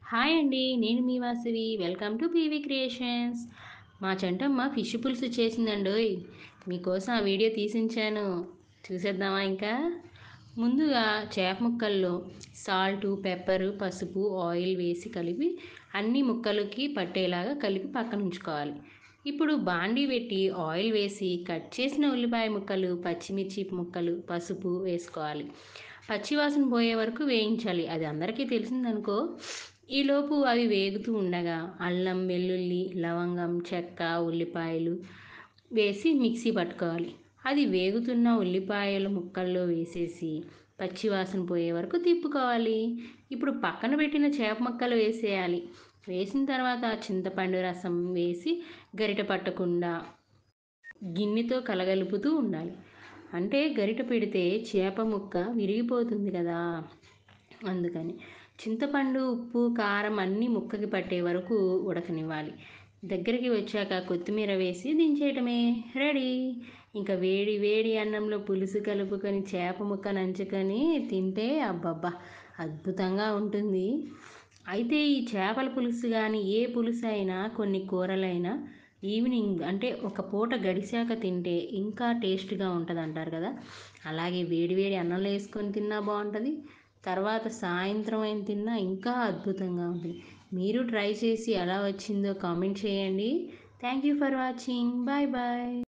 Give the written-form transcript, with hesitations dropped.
Hi అండి. నేను మీ వాసవి. Welcome to PV creations. మా చంటమ్మ ఫిష్ పులుసు చేసిందండోయ్! మీకోసం ఆ వీడియో తీసించాను. చూసేద్దామా ఇంకా? ముందుగా చేప ముక్కల్లో సాల్టు, పెప్పరు, పసుపు, ఆయిల్ వేసి కలిపి అన్ని ముక్కలకి పట్టేలాగా కలిపి పక్కన ఉంచుకోవాలి. ఇప్పుడు బాండీ పెట్టి ఆయిల్ వేసి కట్ చేసిన ఉల్లిపాయ ముక్కలు, పచ్చిమిర్చి ముక్కలు, పసుపు వేసుకోవాలి. పచ్చివాసన పోయే వరకు వేయించాలి. అది అందరికీ తెలిసిందనుకో. ఈలోపు అవి వేగుతూ ఉండగా అల్లం, వెల్లుల్లి, లవంగం, చెక్క, ఉల్లిపాయలు వేసి మిక్సీ పట్టుకోవాలి. అది వేగుతున్న ఉల్లిపాయలు ముక్కల్లో వేసేసి పచ్చివాసన పోయే వరకు తిప్పుకోవాలి. ఇప్పుడు పక్కన పెట్టిన చేప ముక్కలు వేసేయాలి. వేసిన తర్వాత చింతపండు రసం వేసి గరిటె పట్టకుండా గిన్నెతో కలగలుపుతూ ఉండాలి. అంటే గరిటె పెడితే చేప ముక్క విరిగిపోతుంది కదా, అందుకని. చింతపండు, ఉప్పు, కారం అన్నీ ముక్కకి పట్టే వరకు ఉడకనివ్వాలి. దగ్గరికి వచ్చాక కొత్తిమీర వేసి దించేయటమే, రెడీ. ఇంకా వేడి వేడి అన్నంలో పులుసు కలుపుకొని చేప ముక్క నంచుకొని తింటే అబ్బబ్బా అద్భుతంగా ఉంటుంది. అయితే ఈ చేపల పులుసు కానీ ఏ పులుసు అయినా కొన్ని కూరలైనా ఈవినింగ్ అంటే ఒక పూట గడిచాక తింటే ఇంకా టేస్ట్గా ఉంటుంది అంటారు కదా. అలాగే వేడివేడి అన్నంలో వేసుకొని తిన్నా బాగుంటుంది, తర్వాత సాయంత్రం అయిన తిన్నా ఇంకా అద్భుతంగా ఉంటుంది. మీరు ట్రై చేసి ఎలా వచ్చిందో కామెంట్ చేయండి. Thank you for watching. Bye bye.